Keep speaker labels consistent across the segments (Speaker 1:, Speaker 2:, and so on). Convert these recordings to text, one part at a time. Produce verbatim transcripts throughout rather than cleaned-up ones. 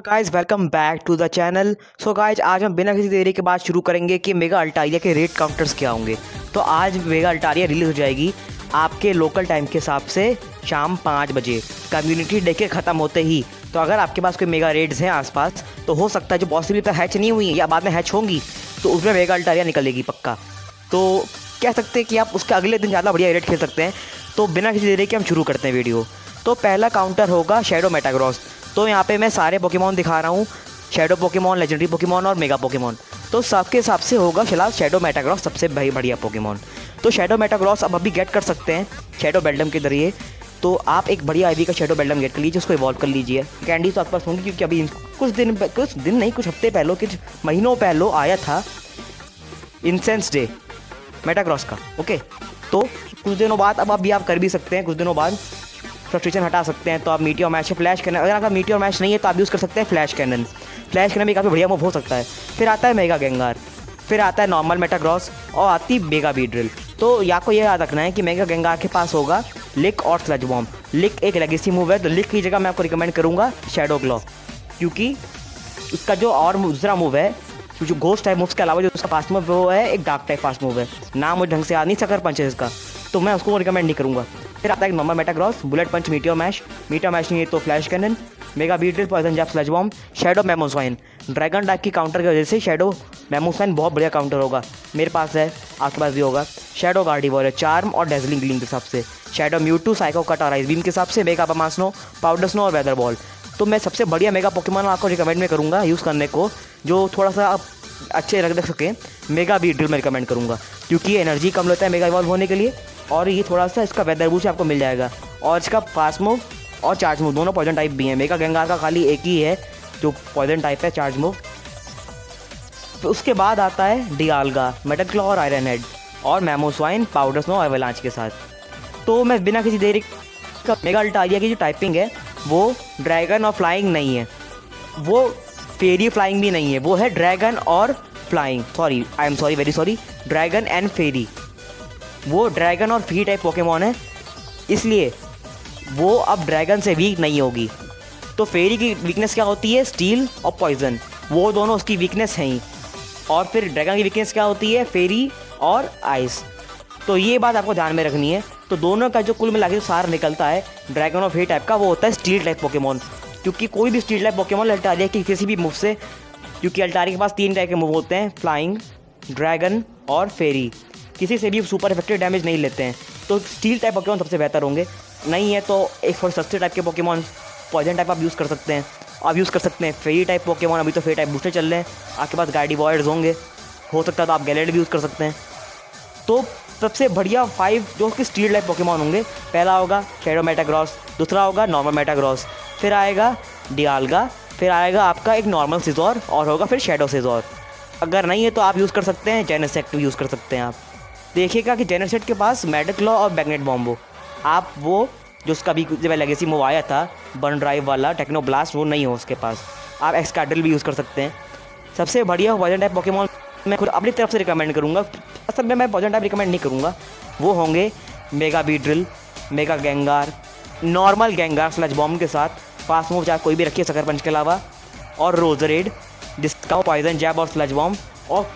Speaker 1: Guys welcome back to the channel. So guys आज हम बिना किसी देरी के बाद शुरू करेंगे कि मेगा अल्टारिया के रेट काउंटर्स क्या होंगे। तो आज मेगा अल्टारिया रिलीज हो जाएगी आपके लोकल टाइम के हिसाब से शाम पाँच बजे कम्युनिटी डे के ख़त्म होते ही। तो अगर आपके पास कोई मेगा रेट्स हैं आसपास तो हो सकता है जो पॉसिबिलिटी हैच नहीं हुई या बाद में हैच होंगी तो उसमें मेगा अल्टारिया निकलेगी पक्का। तो कह सकते हैं कि आप उसके अगले दिन ज़्यादा बढ़िया रेट खेल सकते हैं। तो बिना किसी देरी के हम शुरू करते हैं वीडियो। तो पहला काउंटर होगा शैडो मेटाग्रॉस। तो यहाँ पे मैं सारे पोकेमॉन दिखा रहा हूँ, शैडो पोकेमॉन, लेजेंडरी पोकेमॉन और मेगा पोकेमॉन। तो सबके हिसाब से होगा फिलहाल शैडो मेटाग्रॉस सबसे बढ़िया पोकेमॉन। तो शैडो मेटाग्रॉस अब अभी गेट कर सकते हैं शैडो बेल्डम के जरिए। तो आप एक बढ़िया आईवी का शैडो बेल्डम गेट कर लीजिए, उसको इवॉल्व कर लीजिए। कैंडी तो आपके पास होंगी क्योंकि अभी कुछ दिन कुछ दिन नहीं कुछ हफ्ते पहले कुछ महीनों पहले आया था इंसेंस डे मेटाग्रॉस का। ओके, तो कुछ दिनों बाद अब अभी आप कर भी सकते हैं, कुछ दिनों बाद फ्रस्ट्रेशन हटा सकते हैं। तो आप मीटियोर मैच से फ्लैश कैनन, अगर आपका मीटियोर मैच नहीं है तो आप यूज़ कर सकते हैं फ्लैश कैनन। फ्लैश कैनन भी काफ़ी बढ़िया मूव हो सकता है। फिर आता है मेगा गेंगार, फिर आता है नॉर्मल मेटाग्रॉस और आती मेगा बीड्रिल। तो या को यह याद रखना है कि मेगा गेंगार के पास होगा लिक और स्लज बॉम्ब। लिक एक लेगेसी मूव है तो लिक की जगह मैं आपको रिकमेंड करूँगा शैडो ग्लो, क्योंकि उसका जो और दूसरा मूव है जो घोस्ट टाइप मूव्स के अलावा जो उसका फास्ट मूव वो है एक डार्क टाइप फास्ट मूव है, नाम मुझे ढंग से याद नहीं, सकर पंच है इसका, तो मैं उसको रिकमेंड नहीं करूँगा। फिर आता है normal Metagross, bullet punch, meteor mash, meteor mash नहीं है तो flash cannon, mega Beedrill, poison jab, sludge bomb, shadow Mamoswine. Dragon type की काउंटर की वजह से शैडो मेमोस्वाइन बहुत बढ़िया काउंटर होगा, मेरे पास है, आपके पास भी होगा। शैडो गार्डिवोर है, चार्म और डेजलिंग ग्लिंग के हिसाब से। शैडो म्यूटू, साइको कट और आइस बीम के हिसाब से। मेगा पमास्नो, पाउडर स्नो और वेदर बॉल। तो मैं सबसे बढ़िया मेगा पोकेमॉन आपको रिकमेंड में करूँगा यूज़ करने को, जो थोड़ा सा आप अच्छे रख देख सकें, मेगा बीड्रिल में रिकमेंड करूँगा, क्योंकि एनर्जी कम लेता है मेगा इवॉल्व होने के लिए और ये थोड़ा सा इसका वेदर बूस्ट आपको मिल जाएगा। और इसका फास्ट मूव और चार्ज मूव दोनों पॉइजन टाइप भी हैं। मेगा गेंगार का खाली एक ही है जो पॉइजन टाइप है चार्ज मूव। तो उसके बाद आता है डियालगा, मेटाक्लॉ और आयरन हेड और मेमोस्वाइन, पाउडर स्नो और एवलांच के साथ। तो मैं बिना किसी देरी का मेगा अल्टारिया की जो टाइपिंग है वो ड्रैगन और फ्लाइंग नहीं है, वो फेरी फ्लाइंग भी नहीं है, वो है ड्रैगन और flying, sorry I am sorry very sorry, dragon and fairy. वो ड्रैगन और फी टाइप पोकेमॉन है, इसलिए वो अब ड्रैगन से वीक नहीं होगी। तो फेरी की वीकनेस क्या होती है? स्टील और पॉइजन, वो दोनों उसकी वीकनेस हैं ही। और फिर ड्रैगन की वीकनेस क्या होती है? फेरी और आइस। तो ये बात आपको ध्यान में रखनी है। तो दोनों का जो कुल मिला के सार निकलता है ड्रैगन और फेरी टाइप का, वो होता है स्टील टाइप पोकेमॉन। क्योंकि कोई भी स्टील टाइप पोकेमॉन अल्टारिया की किसी भी मूव से, क्योंकि अल्टारिया के पास तीन टाइप के मूव होते हैं, फ्लाइंग, ड्रैगन और फेरी, किसी से भी सुपर इफेक्टिव डैमेज नहीं लेते हैं। तो स्टील टाइप पोकेमॉन सबसे बेहतर होंगे। नहीं है तो एक थोड़े सस्ते टाइप के पोकेमॉन, पॉइजन टाइप आप यूज़ कर सकते हैं। आप यूज़ कर सकते हैं फेरी टाइप पोकेमॉन, अभी तो फेरी टाइप बूस्टर चल रहे हैं, आपके पास गार्डिवॉयर्स होंगे, हो सकता है तो आप गैलेट भी यूज़ कर सकते हैं। तो सबसे बढ़िया फाइव जो कि स्टील टाइप पोकेमॉन होंगे, पहला होगा शैडो मेटाग्रॉस, दूसरा होगा नॉर्मल मेटाग्रॉस, फिर आएगा डियालगा, फिर आएगा आपका एक नॉर्मल सिजोर और होगा फिर शैडो सिजोर। अगर नहीं है तो आप यूज़ कर सकते हैं जेनेसेक्ट यूज़ कर सकते हैं। आप देखिएगा कि जेनेसेक्ट के पास मेडिक्लॉ और बैगनेट बॉम्बो, आप वो जो उसका भी जब लेगेसी मूव आया था बर्न ड्राइव वाला टेक्नो ब्लास्ट, वो नहीं हो उसके पास। आप एक्सकार्डल भी यूज़ कर सकते हैं। सबसे बढ़िया पॉइजन टाइप पोकेमॉन मैं खुद अपनी तरफ से रिकमेंड करूँगा, असल में मैं पॉइजन टाइप रिकमेंड नहीं करूँगा, वो होंगे mega Beedrill, mega Gengar, normal Gengar sludge bomb के साथ, फास्ट मूव चाहे कोई भी रखिए सकर पंच के अलावा, और रोजरेड जिसका पॉइजन जैब और स्लज बॉम्ब, और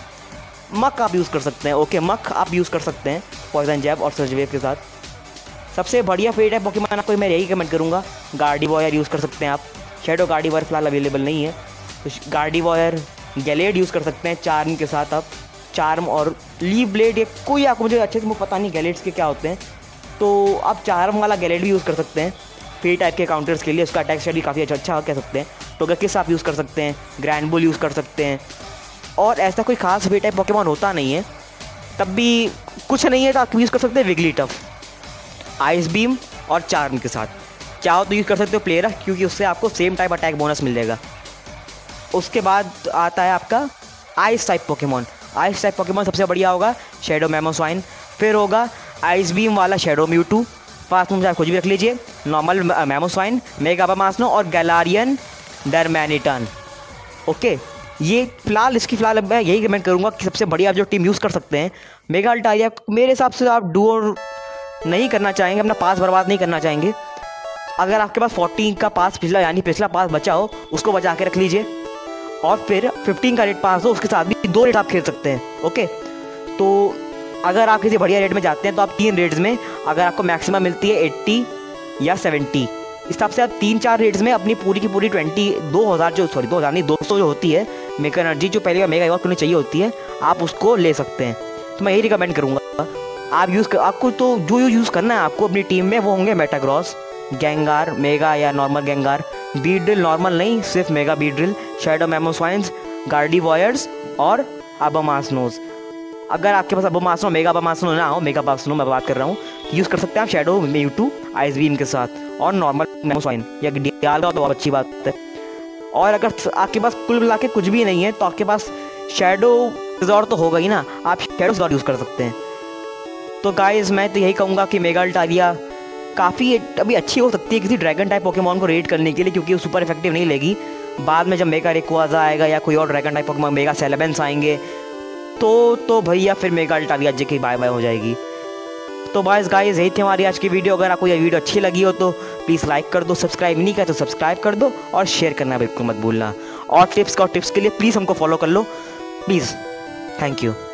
Speaker 1: मक आप यूज़ कर सकते हैं। ओके, मक आप यूज़ कर सकते हैं पॉइजन जैब और स्लज वेव के साथ। सबसे बढ़िया फेरी टाइप पोकेमॉन आपको मैं यही कमेंट करूँगा, गार्डिवॉयर यूज़ कर सकते हैं आप। शैडो गार्डिवॉयर फिलहाल अवेलेबल नहीं है, तो गार्डिवॉयर, गैलेड यूज़ कर सकते हैं चार्म के साथ आप, चार्म और लीव ब्लेड, या कोई आपको मुझे अच्छे से मुझे पता नहीं गैलेड्स के क्या होते हैं, तो आप चार्म वाला गैलेड भी यूज़ कर सकते हैं फेरी टाइप के काउंटर्स के लिए। उसका अटैक स्टाइल भी काफ़ी अच्छा अच्छा कह सकते हैं। टोगेकिस आप यूज़ कर सकते हैं, ग्रैंड बुल यूज़ कर सकते हैं। और ऐसा कोई खास फेरी टाइप पोकेमॉन होता नहीं है, तब भी कुछ नहीं है तो आप यूज़ कर सकते हैं विगलीटफ, आइस बीम और चार्म के साथ। चाहो तो यूज़ कर सकते हो प्लेयर, क्योंकि उससे आपको सेम टाइप अटैक बोनस मिल जाएगा। उसके बाद आता है आपका ice type Pokemon. Ice type Pokemon सबसे बढ़िया होगा शैडो मेमोस्वाइन, फिर होगा आइस बीम वाला शैडो म्यूटू, फास्ट मूव आप कुछ भी रख लीजिए, नॉर्मल मेमोस्वाइन, मेगा पमास्नो और गैलारियन डरमैनिटन। ओके, ये फिलहाल इसकी फिलहाल मैं यही कमेंट करूँगा कि सबसे बढ़िया आप जो टीम यूज़ कर सकते हैं मेगा अल्टारिया। मेरे हिसाब से आप डुओ नहीं करना चाहेंगे, अपना पास बर्बाद नहीं करना चाहेंगे अगर आपके पास फोर्टीन का पास पिछला यानी पिछला पास बचा हो उसको बचा के रख लीजिए, और फिर फिफ्टीन का रेट पास हो उसके साथ भी दो रेट आप खेल सकते हैं। ओके, तो अगर आप किसी बढ़िया रेट में जाते हैं तो आप तीन रेट्स में अगर आपको मैक्सिमम मिलती है एट्टी या सेवेंटी, इस हिसाब से आप तीन चार रेट्स में अपनी पूरी की पूरी ट्वेंटी दो हज़ार जो सॉरी दो हज़ार नहीं दो सौ जो होती है मेगा एनर्जी, जो पहले मेगा इवॉल्व करनी चाहिए होती है, आप उसको ले सकते हैं। तो मैं यही रिकमेंड करूँगा आप यूज़ कर, आपको तो जो यूज़ करना है आपको अपनी टीम में वो होंगे मेटाग्रॉस, गेंगार मेगा या normal Gengar, Beedrill normal नहीं सिर्फ mega Beedrill, shadow Mamoswines, Gardevoirs और अबामासनोस। अगर आपके पास अबामासनो मेगा अबामासनो ना हो, मेगा अबामासनो मैं बात कर रहा हूँ, यूज़ कर सकते हैं आप शैडो म्यूटू आइसबीम के साथ, और नॉर्मल मेमोस्वाइन या डियाल का तो बहुत अच्छी बात है। और अगर आपके पास कुल मिला के कुछ भी नहीं है तो आपके पास शैडो रिजॉर्ट तो होगा ही ना, आप शैडो रिजॉर्ट यूज़ कर सकते हैं। तो गाइस मैं तो यही कहूँगा कि मेगा अल्टारिया काफ़ी अभी अच्छी हो सकती है किसी ड्रैगन टाइप पोकेमॉन को रेड करने के लिए, क्योंकि वो सुपर इफेक्टिव नहीं लेगी। बाद में जब मेगा रेक्वाजा आएगा या कोई और dragon type Pokemon mega Salamence आएंगे तो तो भैया फिर मेगा अल्टारिया जे की बाय बाय हो जाएगी। तो बस गाइस यही थी हमारी आज की वीडियो। अगर आपको ये वीडियो अच्छी लगी हो तो प्लीज़ लाइक कर दो, सब्सक्राइब नहीं किया तो सब्सक्राइब कर दो और शेयर करना बिल्कुल मत भूलना। और टिप्स का टिप्स के लिए प्लीज़ हमको फॉलो कर लो प्लीज़। Thank you.